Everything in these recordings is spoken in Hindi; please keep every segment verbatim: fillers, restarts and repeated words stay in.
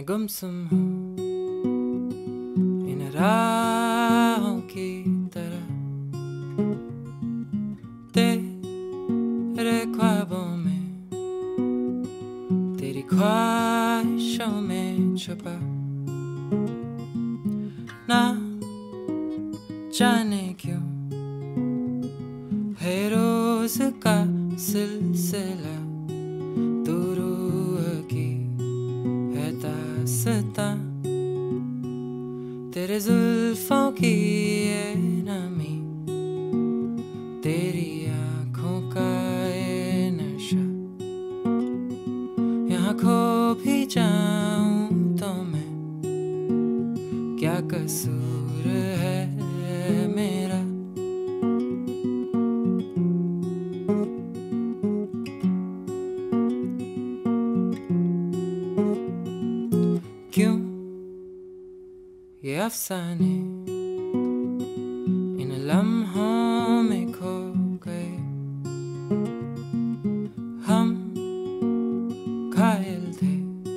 गुमसुम हूँ इन राहों की तरह, तेरे ख्वाबों में, तेरी ख्वाहिशों में छुपा, ना जाने क्यों है रोज का सिलसिला, तू रूह की है दास्तां, तेरे जुल्फों की ये नमी, तेरी आँखों का ये नशा, यहाँ खो भी जाऊं तो मैं, क्या कसूर है मेरा। क्यों ये अफसाने इन लम्हों में खो गए, हम घायल थे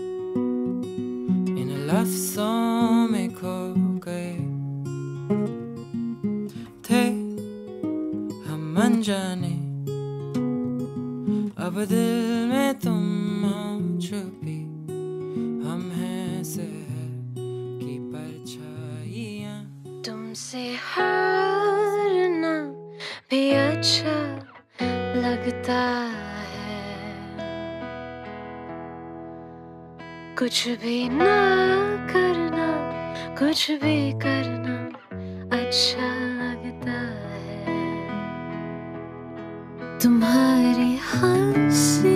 इन लफ्ज़ों में खो गए, थे हम अनजाने, अब दिल में तुम हो छुपी, हम हैं शहर की परछाइयाँ। तुमसे हारना भी अच्छा लगता है, कुछ भी ना करना, कुछ भी करना अच्छा लगता है, तुम्हारी हंसी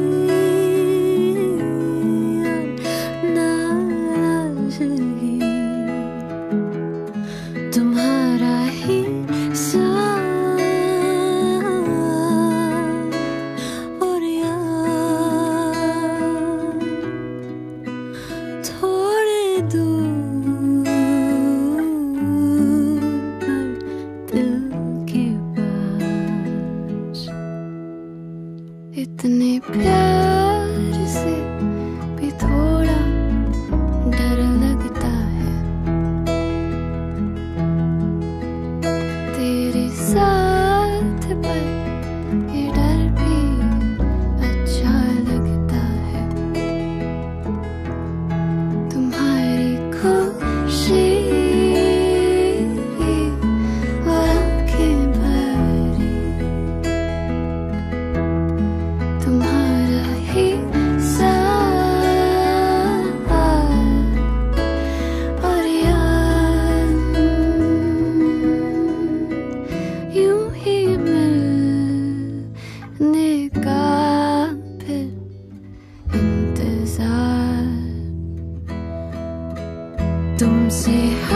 तुम्हारा ही साथ और यार, थोड़े दूर पर दिल के पास, इतने प्यार से भी थोड़ा डर लगता है, तेरे साथ पर ये डर भी अच्छा लगता है, तुम्हारी खुशी और आँखें भरी, तुम्हारा ही साथ और यार, यूं ही मिलने का फिर इंतजार, तुमसे